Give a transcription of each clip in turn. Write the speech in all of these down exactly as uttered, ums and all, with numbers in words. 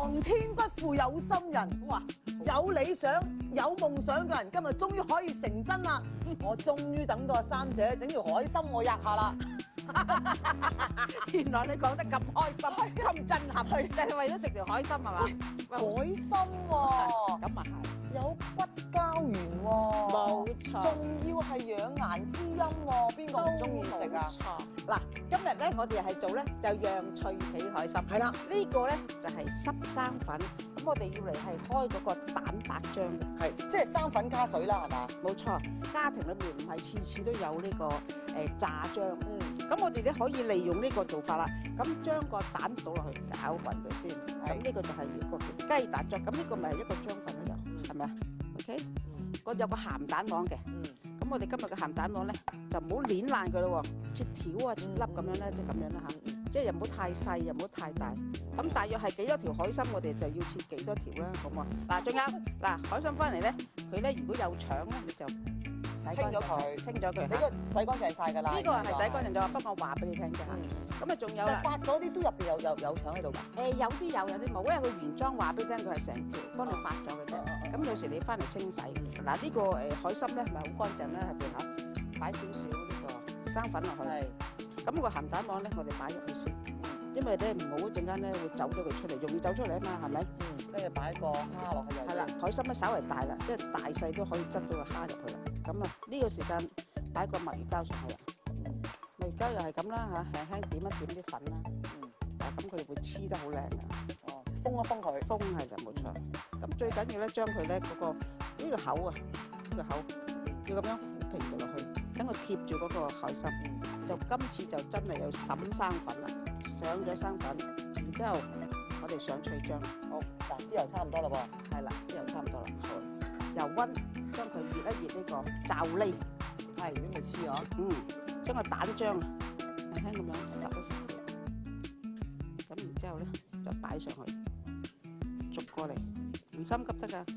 皇天不負有心人，哇！有理想、有夢想嘅人，今日終於可以成真啦！我終於等到阿三姐整條海參我吔下啦。 原來你講得咁開心、咁震撼，就係為咗食條海參係嘛？ 海參喎， 咁啊係。 有骨膠原喎， 冇錯， 仲要係養顏滋陰喎，邊個唔中意食啊？ 錯嗱，今日咧我哋係做咧就釀脆皮海參， 係啦， 呢個咧就係濕生粉，咁我哋要嚟係開嗰個蛋白漿嘅， 係即係生粉加水啦，係嘛？ 冇錯，家庭裏面唔係次次都有呢個誒炸漿， 嗯， 咁我哋咧可以利用呢個做法啦，咁將個蛋倒落去攪勻佢先，咁呢個就係一個叫雞蛋漿，咁呢個咪係一個漿粉咯又，係咪啊 ？OK， 個有個鹹蛋黃嘅。 嗯。 咁我哋今日嘅鹹蛋黃咧，就唔好攣爛佢咯喎，切條啊、切粒咁樣咧，即係咁樣啦嚇，即係又唔好太細，又唔好太大。咁大約係幾多條海參，我哋就要切幾多條啦，好唔好啊？嗱，仲有嗱，海參翻嚟咧，佢咧如果有腸咧，你就洗清咗佢， 清咗佢。 呢個洗乾淨晒㗎啦。 呢個係洗乾淨咗，不過我話俾你聽啫嚇。咁啊，仲有啦， 發咗啲都入邊有有有腸喺度㗎。 誒有啲有，有啲冇，因為佢原裝話俾你聽，佢係成條幫你發咗嘅啫。咁有時你翻嚟清洗，嗱呢個誒海參咧係咪好乾淨咧？入邊嚇擺少少呢個生粉落去。 係。 咁個鹹蛋黃咧，我哋擺入去先，因為咧唔好一陣間咧會走咗佢出嚟，容易走出嚟啊嘛，係咪？ 嗯。跟住擺個蝦落去又。 係啦，海參咧稍為大啦，即係大細都可以執到個蝦入去啦。咁啊，呢個時間擺個墨魚膠上去啦。墨魚膠又係咁啦嚇，輕輕點一點啲粉啦。嗯。啊，咁佢哋會黐得好靚㗎。 哦。封一封佢。 封係㗎，冇錯。咁最緊要咧，將佢咧嗰個呢個口啊，呢個口要咁樣撫平佢落去，等佢貼住嗰個海參。就今次就真係有揼生粉啦，上咗生粉，然之後我哋上脆漿。 好，嗱啲油差唔多啦噃。 係啦，啲油差唔多啦。好，油溫將佢熱一熱呢個罩喱， 係咁咪黐咗。 嗯，將個蛋漿啊輕輕咁樣烚一烚佢，咁然之後咧就擺上去，逐過嚟，唔心急得㗎。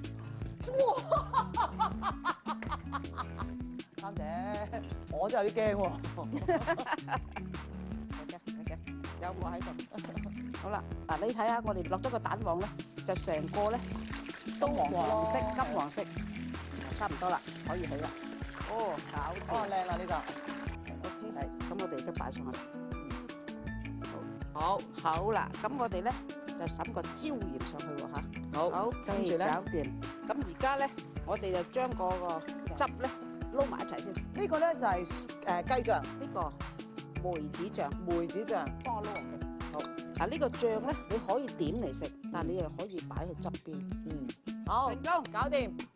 三姐，我真係有啲驚喎。 係嘅，係嘅，有我喺度。好啦，嗱你睇下，我哋落咗個蛋黃咧，就成個咧都黃色、金黃色，差唔多啦，可以起啦。哦，搞掂。 哦，靚啦呢個。 OK，係，咁我哋都擺上去。 好， 好啦，咁我哋咧就揼個椒鹽上去喎嚇。 好， 好， 跟住咧， 搞掂。咁而家咧，我哋就將嗰個汁咧撈埋一齊先。 呢個咧就係誒雞醬， 呢個梅子醬， 梅子醬， 幫我撈勻佢。好，嗱呢個醬咧，你可以點嚟食，但係你又可以擺去側邊。 嗯，好， 成功， 搞掂。